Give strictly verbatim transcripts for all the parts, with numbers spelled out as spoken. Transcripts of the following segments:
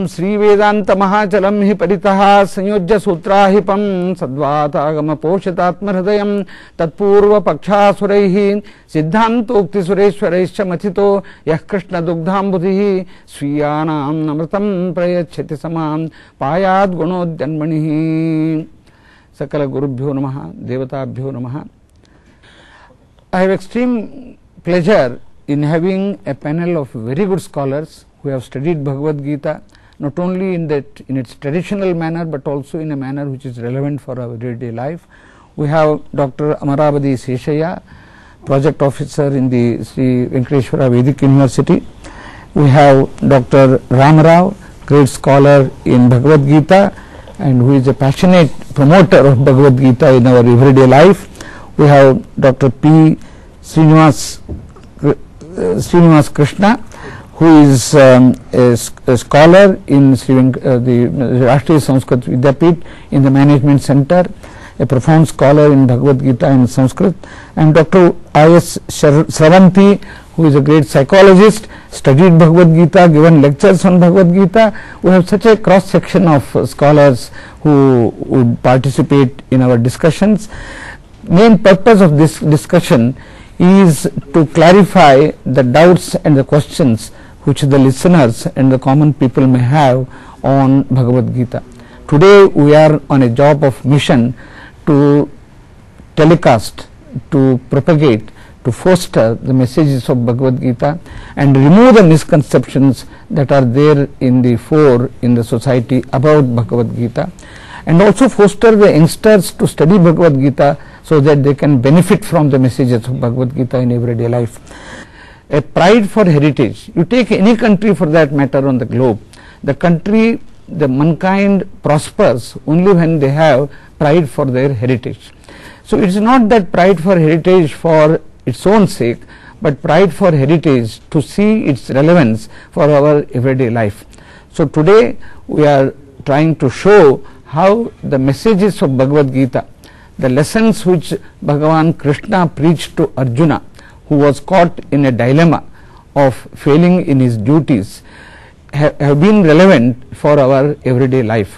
Tam Sri Vedanta Mahachalam hi Paritaha Sanyojya Sutrahipam Sadvatagama Poshatatma Hridayam Tatpurva Paksha Suraihi Siddhantokti Sureshwaraischa Mathito Yah Krishna Dugdhambudhihi Sviyanam Namratam Prayachati Samam Payad Gunodyanmanihi Sakala Gurubhyo Namaha Devatabhyo Namaha. I have extreme pleasure in having a panel of very good scholars who have studied BhagavatGeetha not only in that in its traditional manner but also in a manner which is relevant for our everyday life. We have Doctor Amarabadi Seshaya, project officer in the Sri Venkateshwara Vedic University. We have Doctor Ramarao, great scholar in BhagavatGeetha and who is a passionate promoter of BhagavatGeetha in our everyday life. We have Doctor P. Srinivas, uh, Srinivas Krishna, who is um, a, a scholar in Sri Venk uh, the Rashtriya Sanskrit Vidyapit in the Management Center, a profound scholar in BhagavatGeetha in Sanskrit, and Doctor I S Sravanti, who is a great psychologist, studied BhagavatGeetha, given lectures on BhagavatGeetha. We have such a cross section of uh, scholars who would participate in our discussions. Main purpose of this discussion is to clarify the doubts and the questions which the listeners and the common people may have on BhagavatGeetha. Today we are on a job of mission to telecast, to propagate, to foster the messages of BhagavatGeetha and remove the misconceptions that are there in the fore in the society about BhagavatGeetha, and also foster the youngsters to study BhagavatGeetha so that they can benefit from the messages of BhagavatGeetha in everyday life. A pride for heritage. You take any country for that matter on the globe, the country, the mankind prospers only when they have pride for their heritage. So it is not that pride for heritage for its own sake, but pride for heritage to see its relevance for our everyday life. So today we are trying to show how the messages of BhagavatGeetha, the lessons which Bhagavan Krishna preached to Arjuna, who was caught in a dilemma of failing in his duties, ha have been relevant for our everyday life.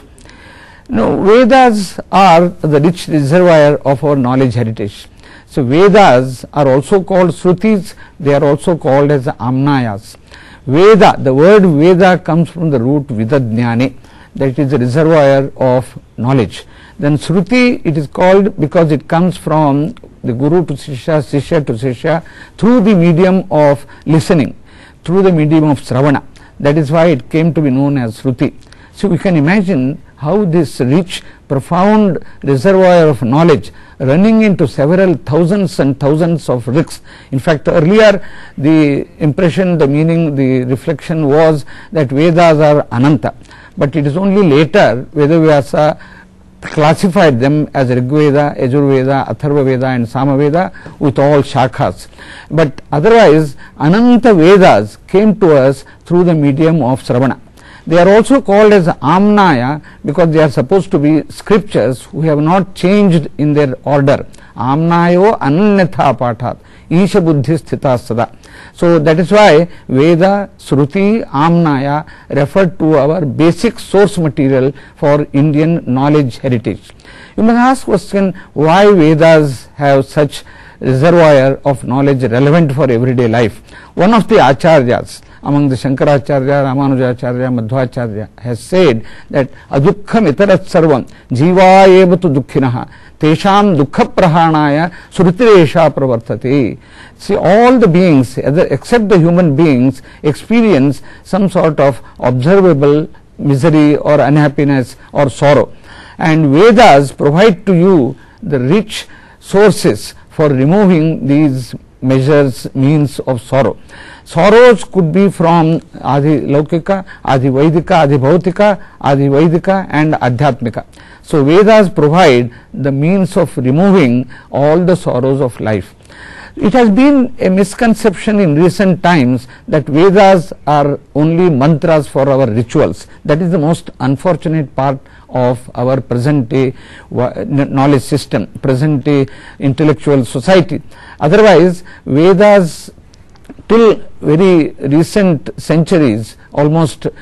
Now, Vedas are the rich reservoir of our knowledge heritage. So, Vedas are also called Shrutis, they are also called as Amnayas. Veda, the word Veda comes from the root Vidadnyane, that is the reservoir of knowledge. Then Shruti, it is called because it comes from the Guru to Shishya, Shishya to Shishya, through the medium of listening, through the medium of Sravana. That is why it came to be known as Shruti. So we can imagine how this rich, profound reservoir of knowledge running into several thousands and thousands of riks. In fact, earlier the impression, the meaning, the reflection was that Vedas are Ananta. But it is only later Vedavyasa classified them as Rigveda, Yajurveda, Atharvaveda and Samaveda with all shakhas. But otherwise Ananta Vedas came to us through the medium of Sravana. They are also called as Amnaya because they are supposed to be scriptures who have not changed in their order. Amnayo Ananyatha Pathat Isha Buddhi Sthita Sada. So that is why Veda, Shruti, Amnaya refer to our basic source material for Indian knowledge heritage. You must ask question, why Vedas have such reservoir of knowledge relevant for everyday life? One of the Acharyas among the Shankaracharya, Ramanujacharya, Madhvacharya has said that Adukkham itarat sarvam jiva evatu dukkhinaha tesham dukkha prahanaya srutiresha pravartate. See, all the beings except the human beings experience some sort of observable misery or unhappiness or sorrow, and Vedas provide to you the rich sources for removing these measures, means of sorrow. Sorrows could be from Adi Laukika, Adi Vaidika, Adi Bhautika, Adi Vaidika and Adhyatmika. So Vedas provide the means of removing all the sorrows of life. It has been a misconception in recent times that Vedas are only mantras for our rituals. That is the most unfortunate part of our present day knowledge system, present day intellectual society. Otherwise, Vedas till very recent centuries, almost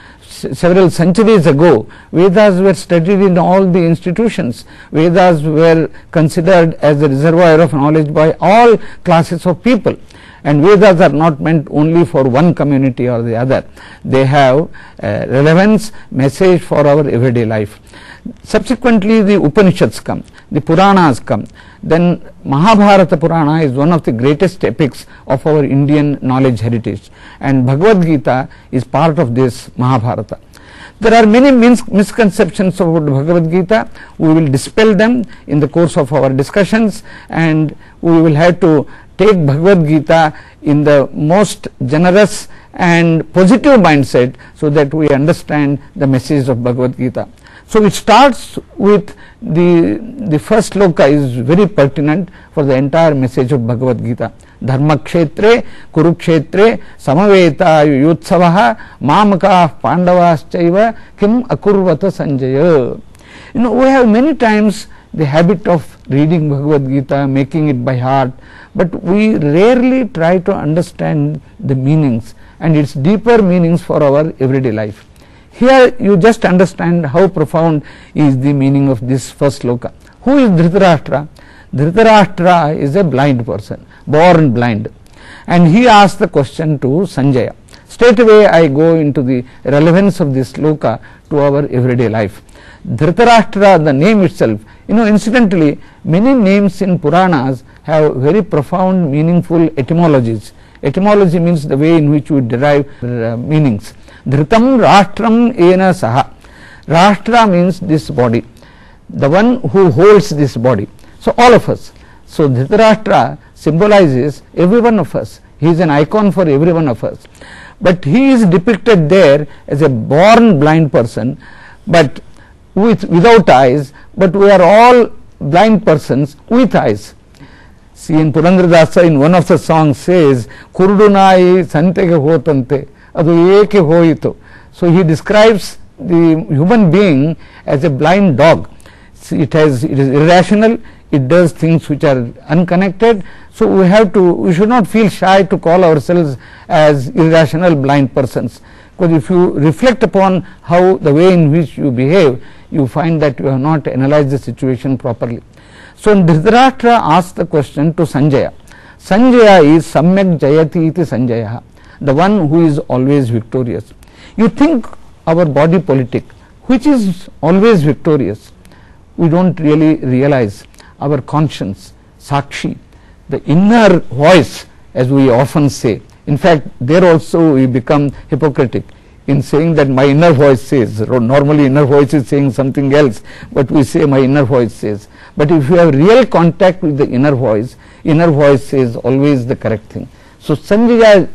several centuries ago, Vedas were studied in all the institutions. Vedas were considered as a reservoir of knowledge by all classes of people. And Vedas are not meant only for one community or the other. They have uh, relevance, message for our everyday life. Subsequently, the Upanishads come, the Puranas come. Then Mahabharata Purana is one of the greatest epics of our Indian knowledge heritage, and BhagavatGeetha is part of this Mahabharata. There are many mis misconceptions about BhagavatGeetha. We will dispel them in the course of our discussions, and we will have to take BhagavatGeetha in the most generous and positive mindset so that we understand the message of BhagavatGeetha. So it starts with the the first sloka is very pertinent for the entire message of BhagavatGeetha. Dharma kshetre kurukshetre samaveta yutsavaha mamaka pandavaschaiva kim akurvata sanjaya. You know, we have many times the habit of reading BhagavatGeetha, making it by heart, but we rarely try to understand the meanings and its deeper meanings for our everyday life. Here you just understand how profound is the meaning of this first sloka. Who is Dhritarashtra? Dhritarashtra is a blind person, born blind, and he asked the question to Sanjaya. Straight away I go into the relevance of this sloka to our everyday life. Dhritarashtra, the name itself, you know, incidentally, many names in Puranas have very profound, meaningful etymologies. Etymology means the way in which we derive uh, meanings. Dhritam Rashtram Ena Saha. Rashtra means this body, the one who holds this body. So all of us. So Dhritarashtra symbolizes every one of us. He is an icon for every one of us. But he is depicted there as a born blind person, but with without eyes, but we are all blind persons with eyes. See, in Purandaradasa, in one of the songs says, Kurudunai santege hotante, adu eke hoito. So he describes the human being as a blind dog. See, it has, it is irrational, it does things which are unconnected. So we have to, we should not feel shy to call ourselves as irrational blind persons. Because if you reflect upon how the way in which you behave, you find that you have not analyzed the situation properly. So Dhritarashtra asked the question to Sanjaya. Sanjaya is Samyak Jayati iti Sanjaya, the one who is always victorious. You think our body politic, which is always victorious, we don't really realize our conscience, Sakshi, the inner voice, as we often say. In fact, there also we become hypocritic in saying that my inner voice says. Normally inner voice is saying something else, but we say my inner voice says. But if you have real contact with the inner voice, inner voice says always the correct thing. So Sanjaya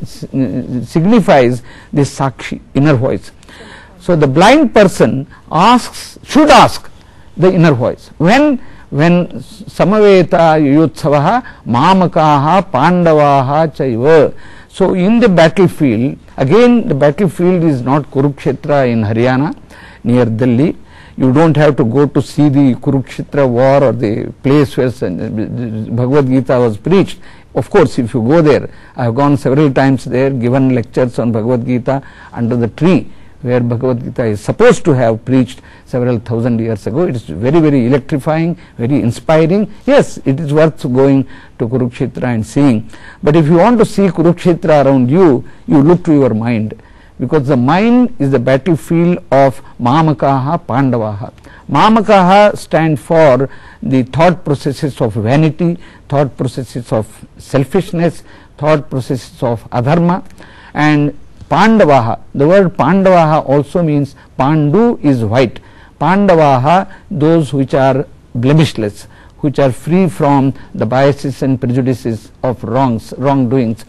signifies the Sakshi, inner voice. So the blind person asks, should ask the inner voice. When when Samaveta Yutsavaha Mamakaha Pandavaha Chaiva. So in the battlefield, again the battlefield is not Kurukshetra in Haryana near Delhi. You don't have to go to see the Kurukshetra war or the place where BhagavatGeetha was preached. Of course, if you go there, I have gone several times there, given lectures on BhagavatGeetha under the tree where BhagavatGeetha is supposed to have preached several thousand years ago. It is very, very electrifying, very inspiring. Yes, it is worth going to Kurukshetra and seeing. But if you want to see Kurukshetra around you, you look to your mind, because the mind is the battlefield of Mamakaha Pandavaha. Mamakaha stand for the thought processes of vanity, thought processes of selfishness, thought processes of adharma, and Pandavaha, the word Pandavaha also means Pandu is white. Pandavaha, those which are blemishless, which are free from the biases and prejudices of wrongs, wrongdoings.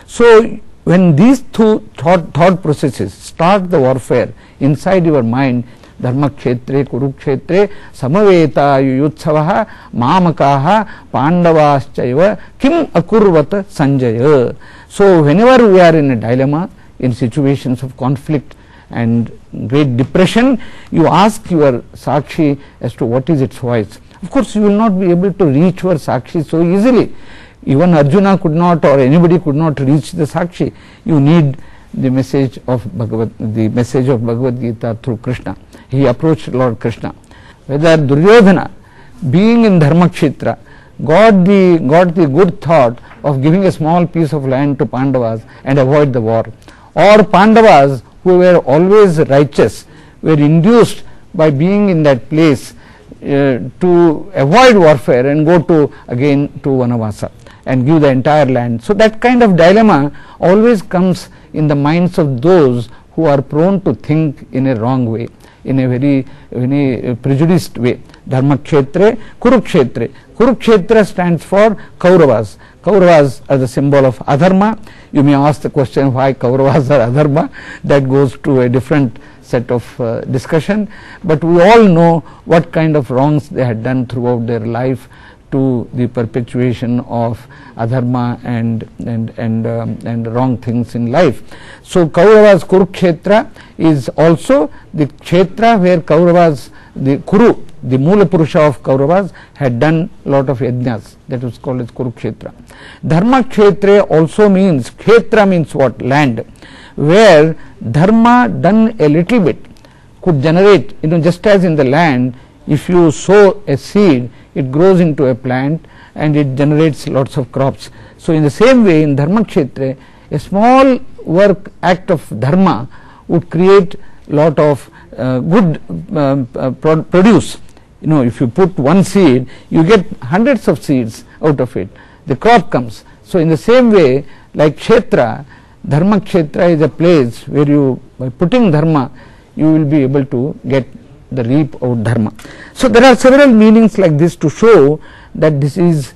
So when these two thought, thought processes start the warfare inside your mind, Dharma Kshetre, Kurukshetre, Samaveta Yutsavaha, Mamakaha, Pandavaschaiva, Kim Akurvata Sanjaya. So whenever we are in a dilemma, in situations of conflict and great depression, you ask your Sakshi as to what is its voice. Of course, you will not be able to reach your Sakshi so easily. Even Arjuna could not, or anybody could not reach the Sakshi. You need the message of Bhagavad, the message of Bhagavad Gita through Krishna. He approached Lord Krishna. Whether Duryodhana, being in Dharmakshetra, got the, got the good thought of giving a small piece of land to Pandavas and avoid the war, or Pandavas, who were always righteous, were induced by being in that place uh, to avoid warfare and go to again to Vanavasa and give the entire land. So that kind of dilemma always comes in the minds of those who are prone to think in a wrong way, in a very, very prejudiced way. Dharmakshetre, Kurukshetre. Kurukshetra stands for Kauravas. Kauravas are the symbol of adharma. You may ask the question why Kauravas are adharma. That goes to a different set of uh, discussion. But we all know what kind of wrongs they had done throughout their life to the perpetuation of adharma and and and um, and wrong things in life. So Kauravas, Kurukshetra is also the kshetra where Kauravas, the Kuru, the Mula Purusha of Kauravas, had done lot of yajnas. That was called as Kurukshetra. Dharma Kshetra also means, Kshetra means what? Land, where dharma done a little bit could generate, you know, just as in the land, if you sow a seed, it grows into a plant and it generates lots of crops. So in the same way, in Dharma Kshetra, a small work, act of dharma would create lot of uh, good uh, uh, pro produce. You know, if you put one seed, you get hundreds of seeds out of it. The crop comes. So in the same way, like Kshetra, Dharma Kshetra is a place where you, by putting dharma, you will be able to get the reap of dharma. So there are several meanings like this to show that this is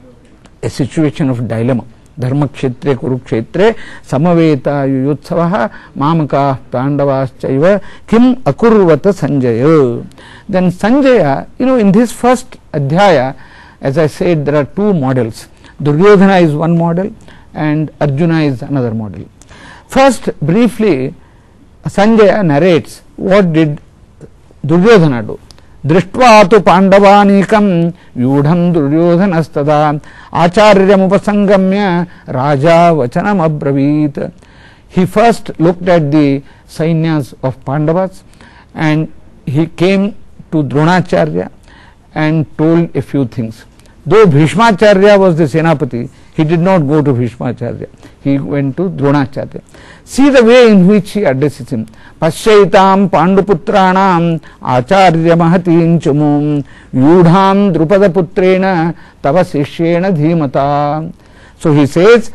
a situation of dilemma. Dharma Kshetre, Kurukshetre, Samaveta Yuyutsavaha, Mamaka, Pandavaschaiva, Kim Akurvata Sanjaya. Then Sanjaya, you know, in this first Adhyaya, as I said, there are two models. Duryodhana is one model and Arjuna is another model. First, briefly, Sanjaya narrates what did Duryodhana do. Drishtva tu Pandavanikam Yudham Duryodhanastada Acharyam upasangamya Raja Vachanam Abravit. He first looked at the Sainyas of Pandavas and he came to Dronacharya and told a few things. Though Bhishmacharya was the Senapati, he did not go to Bhishmacharya. He went to Dronacharya. See the way in which he addresses him. Pasyaitam Panduputranam Acharya Mahatin Chumum Yudham Drupada Putrena Tava Sishyena Dhimata. So he says,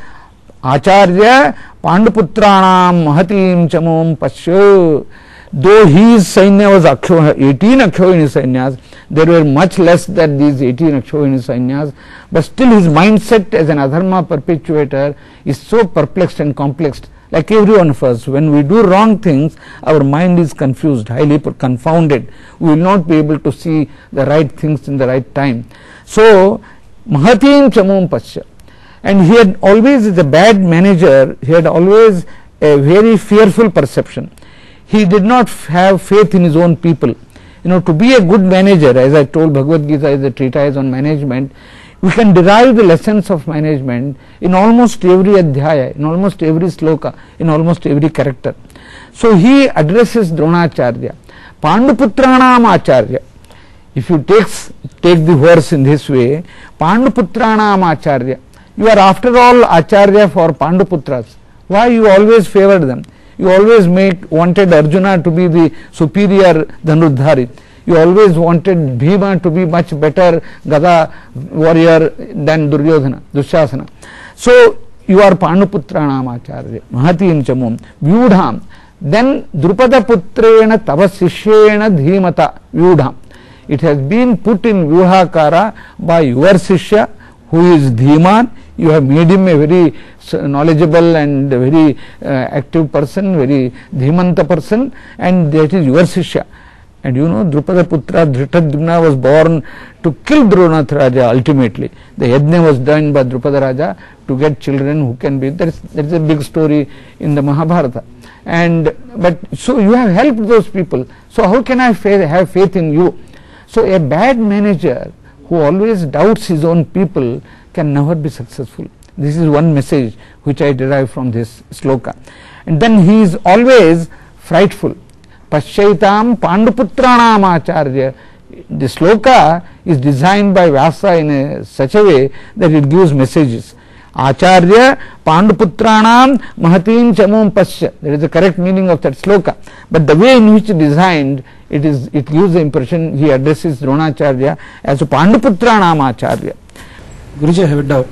Acharya Panduputranam Mahatim Chamum Pasya. Though his Sainya was eighteen Akshoini Sainyas, there were much less than these eighteen Akshoini Sainyas, but still his mindset as an adharma perpetuator is so perplexed and complex. Like every one of us, when we do wrong things, our mind is confused, highly confounded. We will not be able to see the right things in the right time. So, Mahatim Chamum Pasya. And he had always, as a bad manager, he had always a very fearful perception. He did not have faith in his own people. You know, to be a good manager, as I told, Bhagavad Gita is a treatise on management. We can derive the lessons of management in almost every adhyaya, in almost every sloka, in almost every character. So he addresses Dronacharya, Panduputranam Acharya. If you take, take the verse in this way, Panduputranam Acharya, you are after all Acharya for Panduputras. Why you always favor them? You always make, wanted Arjuna to be the superior Dhanurdhari. You always wanted Bhima to be much better Gada warrior than Duryodhana, Dushasana. So you are Panduputranam Acharya, Mahatim Chamum, Vyudham. Then Drupada Putrena Tava Sishyena Dhimata, Vyudham. It has been put in Vyudhakara by your Sishya, who is Dhiman. You have made him a very knowledgeable and very uh, active person, very dhimanta person, and that is your Sishya. And you know, Drupada Putra Dhritadhyumna was born to kill Dronath Raja ultimately. The yajna was done by Drupada Raja to get children who can be, that is, that is a big story in the Mahabharata. And, but, so you have helped those people. So how can I faith, have faith in you? So a bad manager who always doubts his own people can never be successful. This is one message which I derive from this sloka. And then he is always frightful. Paschaitam Panduputranam Acharya. The sloka is designed by Vyasa in a such a way that it gives messages. Acharya Panduputranam Mahatim Chamum Pasya. That is the correct meaning of that sloka. But the way in which it is designed, it is it gives the impression he addresses Dronacharya as a Panduputranam Acharya. Guruji, I have a doubt.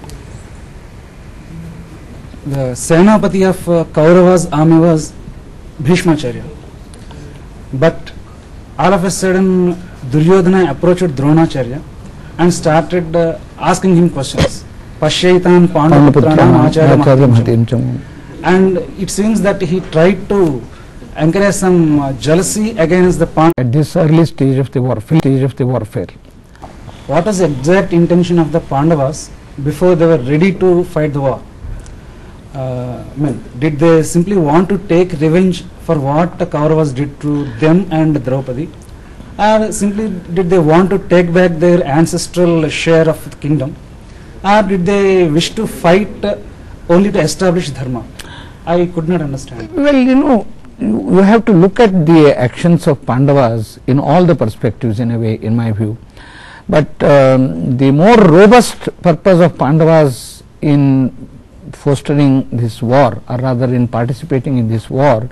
The Senapati of uh, Kaurava's army was Bhishmacharya. But all of a sudden Duryodhana approached Dronacharya and started uh, asking him questions. Pashyaitan Panduputranam Acharya Mahatim. And it seems that he tried to encourage some uh, jealousy against the Pandavas. At this early stage of the warfare, stage of the warfare. What was the exact intention of the Pandavas before they were ready to fight the war? Uh, I mean, did they simply want to take revenge for what the Kauravas did to them and Draupadi, or simply did they want to take back their ancestral share of the kingdom, or did they wish to fight uh, only to establish dharma? I could not understand. Well, you know, you have to look at the actions of Pandavas in all the perspectives in a way, in my view. But um, the more robust purpose of Pandavas in fostering this war, or rather in participating in this war,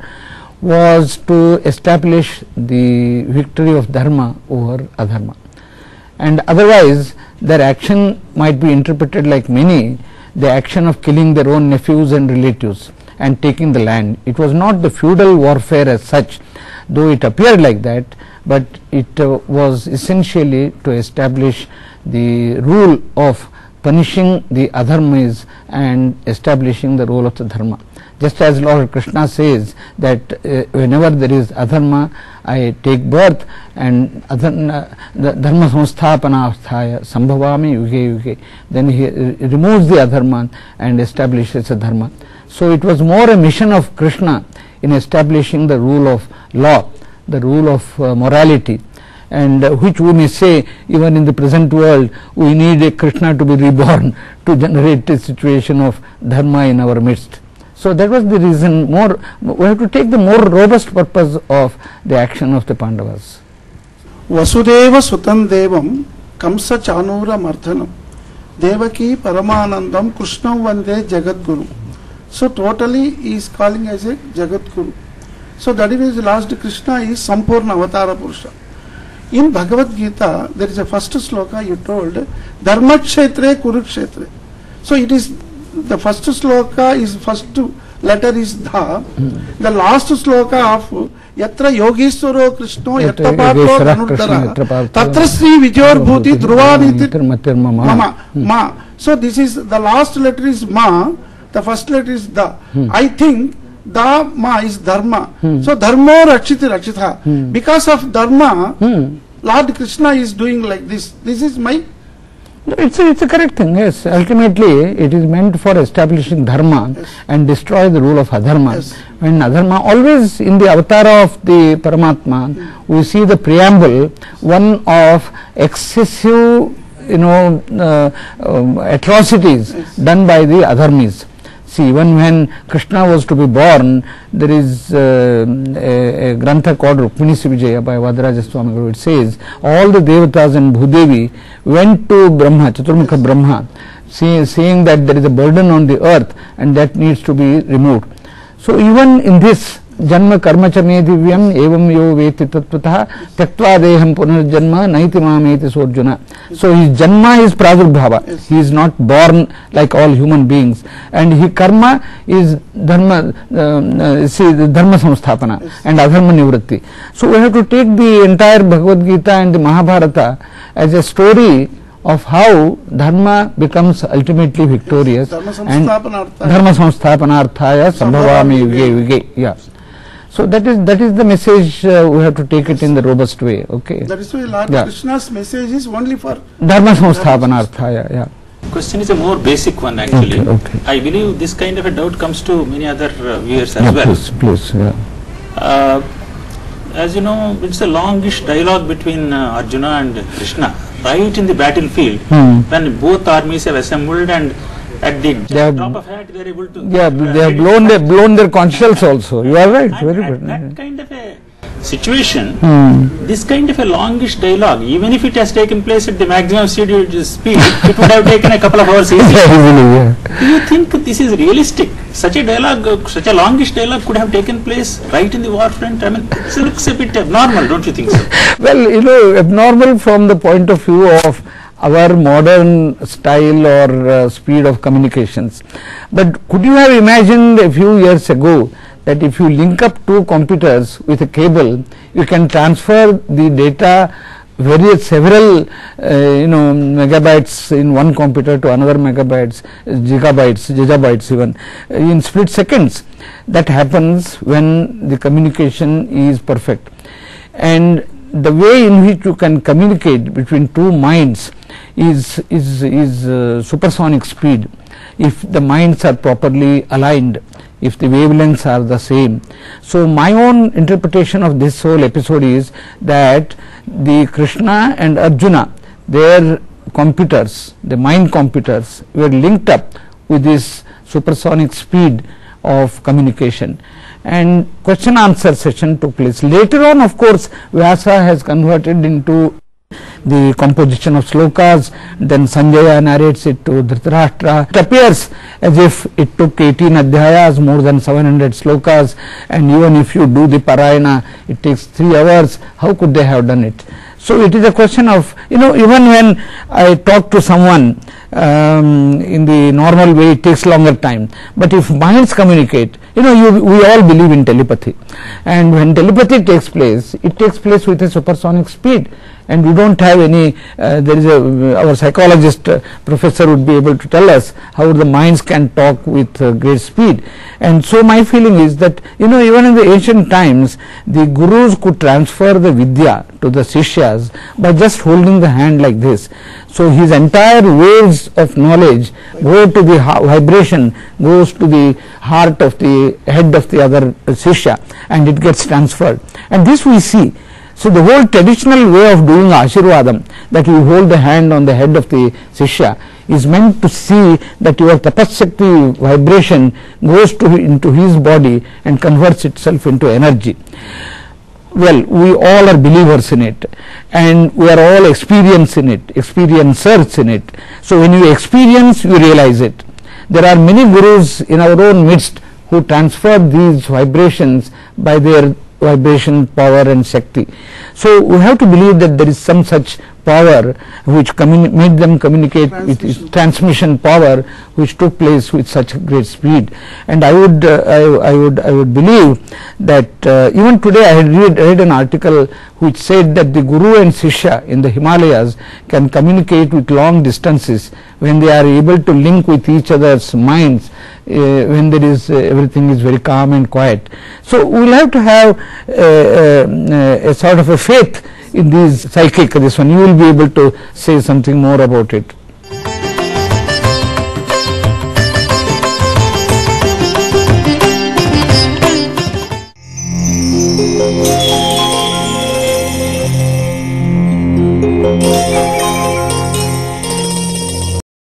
was to establish the victory of dharma over adharma. And otherwise their action might be interpreted like many, the action of killing their own nephews and relatives and taking the land. It was not the feudal warfare as such, though it appeared like that, but it uh, was essentially to establish the rule of punishing the adharmas and establishing the role of the dharma. Just as Lord Krishna says that uh, whenever there is adharma, I take birth and adharma, the dharma samsthapanasthaya sambhavami yuge yuge. Then he uh, removes the adharma and establishes a dharma. So it was more a mission of Krishna in establishing the rule of law, the rule of uh, morality, and uh, which we may say even in the present world we need a Krishna to be reborn to generate a situation of dharma in our midst. So that was the reason. More we have to take the more robust purpose of the action of the Pandavas. Vasudeva Sutam Devam Kamsa Chanura Mardhanam Devaki Paramanandam Krishnam Vande Jagadguru. So totally he is calling as a Jagadguru. So that is the last Krishna is Sampurna Avatara Purusha. In Bhagavad Gita, there is a first sloka you told, Dharmakshetre Kurukshetre. So it is, the first sloka is, first letter is Dha. Hmm. The last sloka of Yatra Yogeshwaro Krishno Yatra Patro Dhanurdara Tatra Sri Vijor Bhuti Dhruvaniti Mama. Ma. So this is, the last letter is Ma, the first letter is Da. Hmm. I think Da Ma is Dharma. Hmm. So Dharmo Rakshiti Rakshitha. Hmm. Because of Dharma, hmm. Lord Krishna is doing like this. This is my... It's a, it's a correct thing, yes. Ultimately, it is meant for establishing Dharma, yes, and destroy the rule of Adharma. Yes. When Adharma, always in the avatar of the Paramatma, hmm. we see the preamble, one of excessive, you know, uh, um, atrocities, yes, done by the Adharmis. See, even when Krishna was to be born, there is uh, a, a grantha called Rukmini Vijaya by Vadaraja Swami Guru. It says, all the Devatas and Bhudevi went to Brahma, Chaturmukha Brahma, see, saying that there is a burden on the earth and that needs to be removed. So even in this, Janma karma cha me divyam evam yo veti tattvataha tyaktva deham punarjanma naiti mameti sorjuna. So his janma is pradurbhava. Yes. He is not born like all human beings, and his karma is dharma, uh, see, dharma samsthapana, yes, and adharma nivritti. So we have to take the entire Bhagavad Gita and the Mahabharata as a story of how dharma becomes ultimately victorious, dharma and dharma samsthapanarthaya sambhavami yuge yuge. Yeah. So that is that is the message. Uh, we have to take it in the robust way. Okay. That is why Lord yeah. Krishna's message is only for dharma samsthapanarthaya. Yeah. Question is a more basic one actually. Okay, okay. I believe this kind of a doubt comes to many other uh, viewers as yeah, well. Please, please. Yeah. Uh, as you know, it's a longish dialogue between uh, Arjuna and Krishna, right in the battlefield, hmm. when both armies have assembled and at the They have- top of hat, they are able to. Yeah, they have blown their, blown their conscience also. You are right, And very at good. that kind of a situation, Hmm. this kind of a longish dialogue, even if it has taken place at the maximum scheduled speed, it would have taken a couple of hours easily. Yeah, easily, yeah. Do you think this is realistic? Such a dialogue, uh, such a longish dialogue could have taken place right in the war front? I mean, it looks a bit abnormal, don't you think so? Well, you know, abnormal from the point of view of our modern style or uh, speed of communications. But could you have imagined a few years ago that if you link up two computers with a cable, you can transfer the data various several uh, you know megabytes in one computer to another megabytes, gigabytes, gigabytes even uh, in split seconds. That happens when the communication is perfect. And the way in which you can communicate between two minds is is is uh, supersonic speed, if the minds are properly aligned, if the wavelengths are the same. So my own interpretation of this whole episode is that the Krishna and Arjuna, their computers, the mind computers, were linked up with this supersonic speed of communication, and question answer session took place. Later on, of course, Vyasa has converted into the composition of slokas, then Sanjaya narrates it to Dhritarashtra. It appears as if it took eighteen adhyayas, more than seven hundred slokas, and even if you do the Parayana, it takes three hours. How could they have done it? So it is a question of, you know, even when I talk to someone um, in the normal way, it takes longer time. But if minds communicate, you know, you, we all believe in telepathy. And when telepathy takes place, it takes place with a supersonic speed. And we don't have any, uh, there is a, our psychologist uh, professor would be able to tell us how the minds can talk with uh, great speed. And so my feeling is that, you know, even in the ancient times, the gurus could transfer the vidya to the sishyas by just holding the hand like this. So his entire waves of knowledge go to the vibration, goes to the heart of the head of the other uh, sishya, and it gets transferred. And this we see. So the whole traditional way of doing Ashirvadam, that you hold the hand on the head of the Sishya, is meant to see that your tapasshakti vibration goes to into his body and converts itself into energy. Well, we all are believers in it, and we are all experienced in it, experiencers in it. So when you experience, you realize it. There are many gurus in our own midst who transfer these vibrations by their vibration power and Shakti. So we have to believe that there is some such power which made them communicate with this transmission power which took place with such great speed. And I would uh, I, I would I would believe that uh, even today I had read, read an article which said that the Guru and Sishya in the Himalayas can communicate with long distances when they are able to link with each other's minds, uh, when there is uh, everything is very calm and quiet. So we will have to have uh, uh, a sort of a faith in these psychic, this one. You will be able to say something more about it.